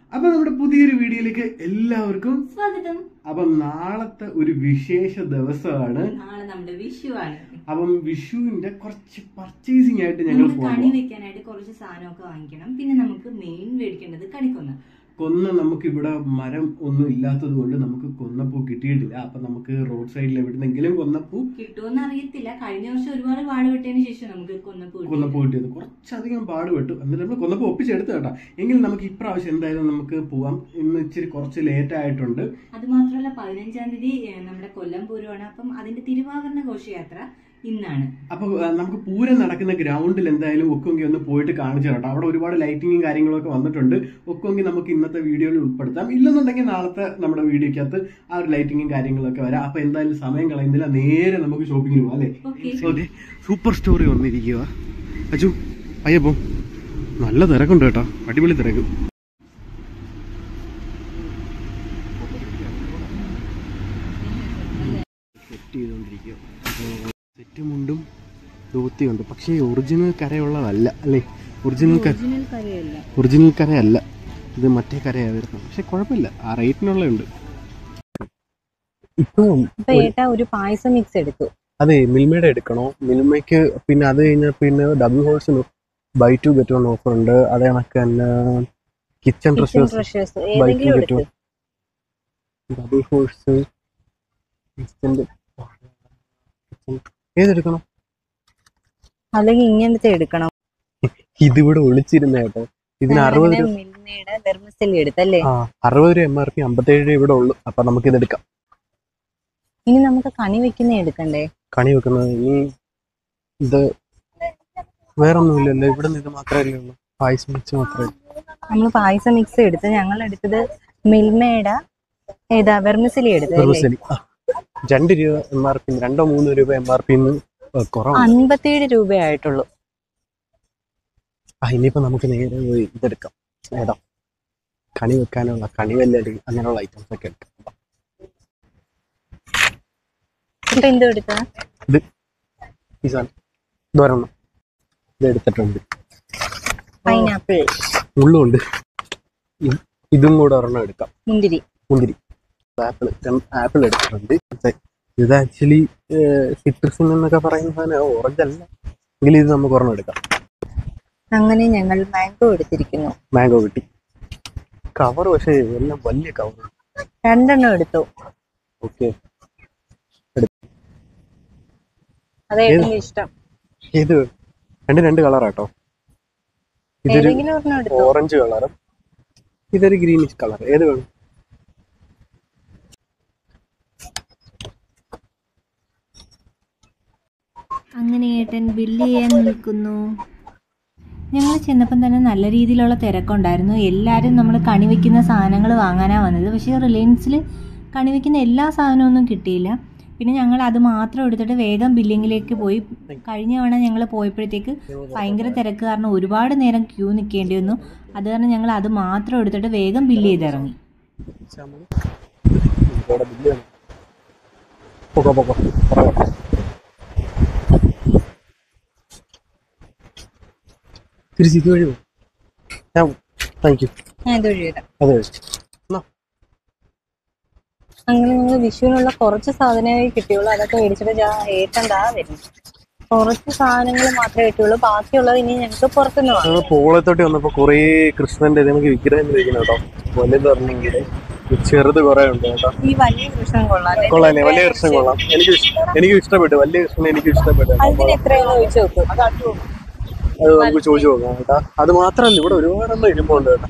അപ്പൊ നമ്മുടെ പുതിയൊരു വീഡിയോയിലേക്ക് എല്ലാവർക്കും സ്വാഗതം. അപ്പം നാളത്തെ ഒരു വിശേഷ ദിവസമാണ്. നാളെ നമ്മുടെ വിഷുവാണ്. അപ്പം വിഷുവിന്റെ കുറച്ച് പർച്ചേസിംഗ് ആയിട്ട് ഞങ്ങൾ കണി വെക്കാനായിട്ട് കുറച്ച് സാധനമൊക്കെ വാങ്ങിക്കണം. പിന്നെ നമുക്ക് മെയിൻ മേടിക്കേണ്ടത് കണിക്കൊന്ന. നമുക്ക് ഇവിടെ മരം ഒന്നും ഇല്ലാത്തത് കൊണ്ട് നമുക്ക് കൊന്നപ്പൂ കിട്ടിയിട്ടില്ല. അപ്പൊ നമുക്ക് റോഡ് സൈഡിൽ എവിടെന്നെങ്കിലും കൊന്നപ്പൂ കിട്ടുമെന്ന് അറിയത്തില്ല. കഴിഞ്ഞ വർഷം ഒരുപാട് പാടുപെട്ടതിന് ശേഷം നമുക്ക് കൊന്നപ്പൂ കിട്ടിയത് കുറച്ചധികം പാടുപെട്ടു. എന്നിട്ട് നമ്മൾ കൊന്നപ്പൂ ഒപ്പിച്ചെടുത്തു കേട്ടോ. എങ്കിലും നമുക്ക് ഇപ്രാവശ്യം എന്തായാലും നമുക്ക് പോവാം. ഇന്ന് ഇച്ചിരി കുറച്ച് ലേറ്റ് ആയിട്ടുണ്ട്. അത് മാത്രമല്ല 15-ാം തീയതി നമ്മുടെ കൊല്ലം പൂരമാണ്. അപ്പം അതിന്റെ തിരുവാഭരണ ഘോഷയാത്ര ഇന്നാണ്. അപ്പൊ നമുക്ക് പൂരം നടക്കുന്ന ഗ്രൗണ്ടിൽ എന്തായാലും ഒക്കെങ്കിൽ ഒന്ന് പോയിട്ട് കാണിച്ചു കേട്ടോ. അവിടെ ഒരുപാട് ലൈറ്റിങ്ങും കാര്യങ്ങളൊക്കെ വന്നിട്ടുണ്ട്. ഒക്കെങ്കിൽ നമുക്ക് ഇന്നത്തെ വീഡിയോയിൽ ഉൾപ്പെടുത്താം. ഇല്ലെന്നുണ്ടെങ്കിൽ നാളത്തെ നമ്മുടെ വീഡിയോക്കകത്ത് ആ ഒരു ലൈറ്റിങ്ങും കാര്യങ്ങളൊക്കെ വരാം. അപ്പൊ എന്തായാലും സമയം കളയുന്നില്ല, നേരെ നമുക്ക് ഷോപ്പിങ്ങിന് പോവാം അല്ലേ. ഓക്കെ, സൂപ്പർ സ്റ്റോറി വന്നിരിക്കുക. അച്ചു അയ്യപ്പോ നല്ല തിരക്കുണ്ട് കേട്ടോ, അടിപൊളി തിരക്ക്. സെറ്റ് ചെയ്തോണ്ടിരിക്കുക. സെറ്റ് മുണ്ടും ധോത്തിയുണ്ട്. പക്ഷേ ഒറിജിനൽ കരയുള്ളതല്ല അല്ലേ. ഒറിജിനൽ കരയല്ല, ഇത് മറ്റേ കരയാണ് വരുന്നത്. പക്ഷെ കുഴപ്പമില്ല, ആ റേറ്റിനുള്ളുണ്ട്. ഒരു പായസം മിക്സ് എടുത്തു. അതെ, മിൽമയുടെ എടുക്കണോ? മിൽമയ്ക്ക് പിന്നെ അത് കഴിഞ്ഞാൽ പിന്നെ ഡബിൾ ഹോഴ്സിന് ബൈ 2 get 1 ഓഫർ ഉണ്ട്. അതേ കണക്ക് തന്നെ kitchen treasures buy 2 get 1. Double horse ഏതെടുക്കണം? അല്ലെങ്കിൽ ഇങ്ങനത്തെ എടുക്കണം. ഇതിവിടെ ഒളിച്ചിരുന്ന കേട്ടോ. ഇതിന് 60 രൂപ MRP, 57 രൂപ ഇവിടെ ഉള്ളു. അപ്പൊ നമുക്ക് ഇതെടുക്കാം. ഇനി നമുക്ക് കണി വെക്കുന്ന എടുക്കണ്ടേ? കണി വെക്കുന്നത് ഇനി ഇത് വേറെ ഒന്നുമില്ലല്ലോ. ഇവിടെ നിന്ന് ഇത് മാത്രമല്ലേ ഉള്ളൂ, പായസം മിക്സ് മാത്രമേ. നമ്മൾ പായസം മിക്സ് എടുത്ത് ഞങ്ങൾ എടുത്തത് മിൽമയുടെ ഏതാ വെർമിസലി എടുത്തത്. 2 രൂപ MRP, 2-3 രൂപ MRP കുറവ്, 57 രൂപയായിട്ടുള്ളൂ. ഇനിയിപ്പോ നമുക്ക് നേരെ ഇതെടുക്കാം. ഏതാ കണി വെക്കാനുള്ള കണിവല്ലടി അങ്ങനെയുള്ള ഐറ്റംസ് ഒക്കെ എടുക്കാം. ഇത് എടുത്തിട്ടുണ്ട്. പൈനാപ്പിൾ ഉള്ളുണ്ട്. ഇതും കൂടെ ഒരെണ്ണം എടുക്കാം. മുന്തിരി ആപ്പിൾ എടുത്തിട്ടുണ്ട്. ഇത് ആക്ച്വലി സിട്രസിൻ എന്നൊക്കെ പറയുന്ന സാധനം, ഓറഞ്ച് അല്ല. എങ്കിലും ഇത് നമുക്ക് ഒരെണ്ണം എടുക്കാം. അങ്ങനെ ഞങ്ങൾ മാംഗോ എടുത്തിരിക്കുന്നു. മാംഗോ കിട്ടി. കവർ പക്ഷേ എല്ലാം വലിയ കവർ. 2 എണ്ണം എടുത്തു. ഓക്കെ, അതേറ്റവും ഇഷ്ടം. ഇത് 2 കളറാട്ടോ. ഇതൊരു ഓറഞ്ച് കളറും ഇതൊരു ഗ്രീനിഷ് കളർ. ഏത് വേണം? അങ്ങനെ ഏട്ടൻ ബില്ല് ചെയ്യാൻ നിൽക്കുന്നു. ഞങ്ങൾ ചെന്നപ്പം തന്നെ നല്ല രീതിയിലുള്ള തിരക്കുണ്ടായിരുന്നു. എല്ലാവരും നമ്മൾ കണി വയ്ക്കുന്ന സാധനങ്ങൾ വാങ്ങാനാണ് വന്നത്. പക്ഷേ റിലയൻസിൽ കണി വയ്ക്കുന്ന എല്ലാ സാധനമൊന്നും കിട്ടിയില്ല. പിന്നെ ഞങ്ങൾ അത് മാത്രം എടുത്തിട്ട് വേഗം ബില്ലിങ്ങിലേക്ക് പോയി. കഴിഞ്ഞ തവണ ഞങ്ങൾ പോയപ്പോഴത്തേക്ക് ഭയങ്കര തിരക്ക് കാരണം ഒരുപാട് നേരം ക്യൂ നിൽക്കേണ്ടി വന്നു. അത് കാരണം ഞങ്ങൾ അത് മാത്രം എടുത്തിട്ട് വേഗം ബില്ല് ചെയ്തിറങ്ങി. അങ്ങനെ ഞങ്ങൾ വിഷുവിനുള്ള കുറച്ച് സാധനമേ കിട്ടിയുള്ളൂ. അതൊക്കെ മേടിച്ചിട്ട് ഏട്ടണ്ടാ വരും. കുറച്ച് സാധനങ്ങൾ മാത്രമേ കിട്ടിയുള്ളൂ. ബാക്കിയുള്ളത് ഇനി ഞങ്ങൾക്ക് പുറത്തുനിന്ന് വാങ്ങാം. പോളത്തോട്ടി വന്നപ്പോ കൊറേ കൃഷ്ണന്റെ നമുക്ക് വിഗ്രഹം കഴിക്കണം കേട്ടോ. വലുത് പറഞ്ഞെങ്കിൽ ചെറുത് കുറെ ഉണ്ട് കേട്ടോ. ഈ വലിയ കൃഷ്ണൻ കൊള്ളാം. കൊള്ളാല്ലേ? വലിയ കൃഷ്ണൻ കൊള്ളാം. എനിക്ക് ഇഷ്ടപ്പെട്ടു. വലിയ കൃഷ്ണൻ എനിക്ക് ഇഷ്ടപ്പെട്ടു. അതിന് എത്രയാണെന്ന് ചോദിച്ചു നോക്കും. അത് നമുക്ക് ചോദിച്ചു നോക്കാം കേട്ടാ. അത് മാത്രമല്ല, ഇവിടെ ഒരുപാടെണ്ണം ഇരുമ്പുണ്ട് കേട്ടോ.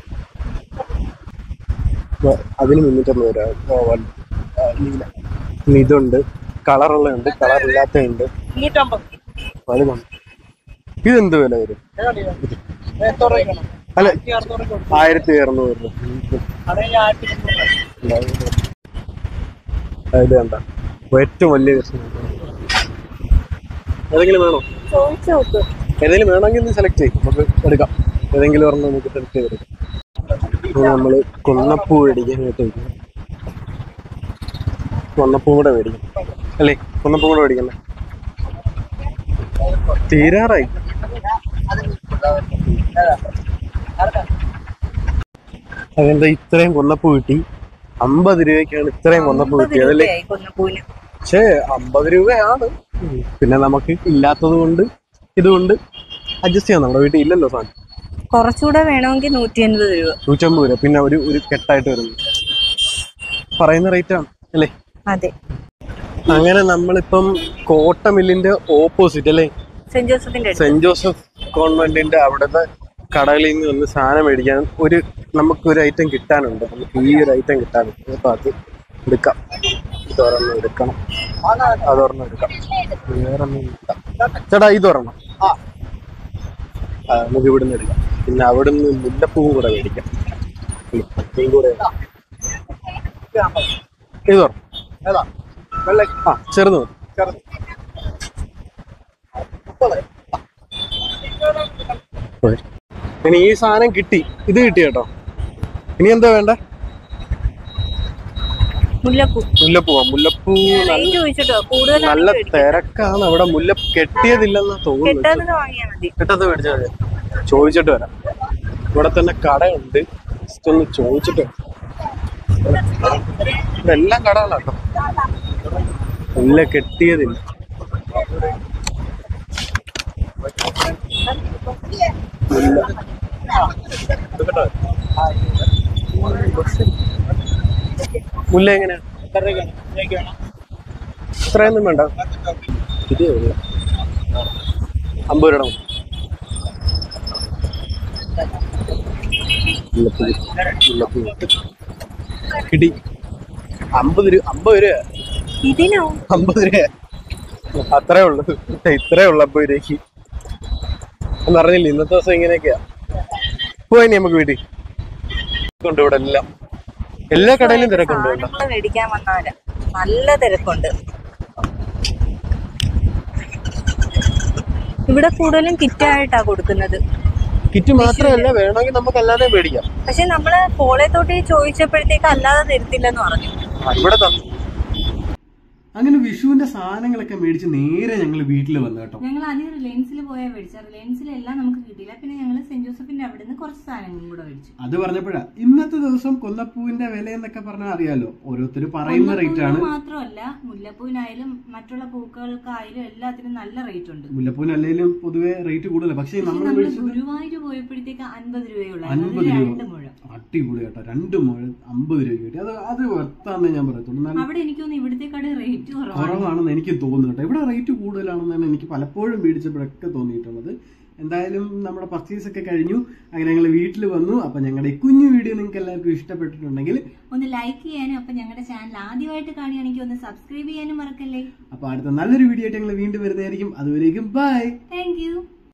അതിന് 350 രൂപ. ഇതുണ്ട്, കളറുള്ളതുണ്ട്, കളറില്ലാത്തതുണ്ട്. വലുതുണ്ട്. ഇതെന്ത് വില വരും? അല്ല, 1600 രൂപ. ഇത് കണ്ട ഏറ്റവും വലിയ കൃഷ്ണൻ. ഏതെങ്കിലും വേണോ? ഏതെങ്കിലും വേണമെങ്കിൽ സെലക്ട് ചെയ്യും, നമുക്ക് എടുക്കാം. ഏതെങ്കിലും ഒരെണ്ണം നമുക്ക് സെലക്ട് ചെയ്തെടുക്കാം. നമ്മള് കൊന്നപ്പൂ മേടിക്കാനായിട്ട് കൊന്നപ്പൂ കൂടെ മേടിക്കും അല്ലേ? കൊന്നപ്പൂ കൂടെ മേടിക്കണ്ടേ? തീരാറായി. അങ്ങനത്തെ ഇത്രയും കൊന്നപ്പൂ കിട്ടി. 50 രൂപയ്ക്കാണ് ഇത്രയും കൊന്നപ്പൂ കിട്ടിയത് അല്ലേ? പക്ഷേ 50 രൂപയാണ്. പിന്നെ നമുക്ക് ഇല്ലാത്തത് കൊണ്ട് ഇതുകൊണ്ട് അഡ്ജസ്റ്റ് ചെയ്യാം. നമ്മുടെ വീട്ടിൽ ഇല്ലല്ലോ സാധനം. കുറച്ചുകൂടെ വേണമെങ്കിൽ 150 രൂപ. 150 രൂപ. പിന്നെ ഒരു കെട്ടായിട്ട് വരുന്നു. പറയുന്ന റേറ്റ് ആണ് അല്ലേ? അതെ. അങ്ങനെ നമ്മളിപ്പം കോട്ടമില്ലിന്റെ ഓപ്പോസിറ്റ് അല്ലേ, സെന്റ് ജോസഫ് കോൺവെന്റിന്റെ അവിടുത്തെ കടകളിൽ നിന്ന് വന്ന് സാധനം മേടിക്കാൻ നമുക്കൊരു ഐറ്റം കിട്ടാനുണ്ട്. നമുക്ക് ഈ ഒരു ഐറ്റം കിട്ടാനുണ്ട്. അപ്പൊ അത് എടുക്കാം. ഇതൊരെണ്ണം എടുക്കണം, അതൊരെണ്ണം എടുക്കാം, വേറൊന്നും എടുക്കാം. ചേട്ടാ ഇതൊരെണ്ണം നമുക്ക് ഇവിടുന്ന് എടുക്കാം. പിന്നെ അവിടുന്ന് മുല്ലപ്പൂവും കൂടെ മേടിക്കാം. ഇതൊരെണ്ണം ചെറുത് ഇനി ഈ സാധനം കിട്ടി, ഇത് കിട്ടി കേട്ടോ. ഇനി എന്താ വേണ്ട? മുല്ലപ്പൂ നല്ല തിരക്കാണ് അവിടെ. മുല്ലപ്പൂ കെട്ടിയതില്ലെന്നാ തോന്നുന്നു. കിട്ടത് മേടിച്ചാൽ മതി. ചോദിച്ചിട്ട് വരാം. ഇവിടെ തന്നെ കടയുണ്ട്, ജസ്റ്റ് ഒന്ന് ചോദിച്ചിട്ട്. ഇതെല്ലാം കടകളാട്ടോ, ഇല്ല കെട്ടിയതില്ല. മുല്ല എങ്ങനെയാ? ഇത്രയൊന്നും വേണ്ട. ഇത് 50 രൂപ. കിട്ടി 50 രൂപ. 50 രൂപ. 50 രൂപ അത്രേ ഉള്ളു. ഇത്രേ ഉള്ളു 50 രൂപയ്ക്ക് എന്ന് പറഞ്ഞില്ല. ഇന്നത്തെ ദിവസം ഇങ്ങനെയൊക്കെയാ. പോയി നമുക്ക് വീട്ടിൽ കൊണ്ട്. ഇവിടെ എല്ലാ കടയിലും തിരക്കുണ്ട്. മേടിക്കാൻ വന്നാല് നല്ല തിരക്കുണ്ട്. ഇവിടെ കൂടുതലും കിറ്റായിട്ടാ കൊടുക്കുന്നത്. കിറ്റ് മാത്രമല്ല, വേണമെങ്കിൽ നമുക്ക് അല്ലാതെ മേടിക്കാം. പക്ഷെ നമ്മള് പോളയത്തോട്ട് ചോദിച്ചപ്പോഴത്തേക്ക് അല്ലാതെ തരത്തില്ലെന്ന് പറഞ്ഞു. ഇവിടെ അങ്ങനെ വിഷുവിന്റെ സാധനങ്ങളൊക്കെ മേടിച്ച് നേരെ ഞങ്ങൾ വീട്ടിൽ വന്നു കേട്ടോ. ഞങ്ങൾ ആദ്യം റിലയൻസിൽ പോയാൽ മേടിച്ച. റിലയൻസിലെല്ലാം നമുക്ക് കിട്ടിയില്ല. പിന്നെ ഞങ്ങൾ സെന്റ് ജോസഫിന്റെ അവിടെ നിന്ന് കുറച്ച് സാധനങ്ങളും കൂടെ മേടിച്ചു. അത് പറഞ്ഞപ്പോഴാ ഇന്നത്തെ ദിവസം കൊന്നപ്പൂവിന്റെ വില എന്നൊക്കെ പറഞ്ഞാൽ അറിയാലോ, ഓരോരുത്തർ പറയുന്ന റേറ്റ് ആണ്. മാത്രമല്ല മുല്ലപ്പൂവിനായാലും മറ്റുള്ള പൂക്കൾക്കായാലും എല്ലാത്തിനും നല്ല റേറ്റ് ഉണ്ട്. മുല്ലപ്പൂവിനല്ലേലും പൊതുവെ റേറ്റ് കൂടുതലാണ്. പക്ഷെ നമ്മൾ ഗുരുവായൂർ പോയപ്പോഴത്തേക്ക് 50 രൂപയുള്ള 50 രൂപ. അടിപൊളി കേട്ടോ. 2 മുഴം 50 രൂപ കിട്ടി. അത് വർത്താന്നേ ഞാൻ പറയത്തുള്ളൂ. അവിടെ എനിക്ക് തോന്നുന്നു ഇവിടത്തെക്കാട് റേറ്റ് കുറവാണെന്ന് എനിക്ക് തോന്നുന്നു കേട്ടോ. ഇവിടെ റേറ്റ് കൂടുതലാണെന്നാണ് എനിക്ക് പലപ്പോഴും മേടിച്ചപ്പോഴൊക്കെ തോന്നിയിട്ടുള്ളത്. എന്തായാലും നമ്മുടെ പർച്ചേസ് ഒക്കെ കഴിഞ്ഞു. അങ്ങനെ ഞങ്ങൾ വീട്ടിൽ വന്നു. അപ്പൊ ഞങ്ങളുടെ ഈ കുഞ്ഞു വീഡിയോ നിങ്ങൾക്ക് എല്ലാവർക്കും ഇഷ്ടപ്പെട്ടിട്ടുണ്ടെങ്കിൽ ഒന്ന് ലൈക്ക് ചെയ്യാനും, അപ്പൊ ഞങ്ങളുടെ ചാനൽ ആദ്യമായിട്ട് കാണുകയാണെങ്കിൽ ഒന്ന് സബ്സ്ക്രൈബ് ചെയ്യാനും മറക്കല്ലേ. അപ്പൊ അടുത്ത നല്ലൊരു വീഡിയോ ആയിട്ട് ഞങ്ങൾ വീണ്ടും വരുന്നതായിരിക്കും. അതുവരേക്കും ബൈ. Thank you.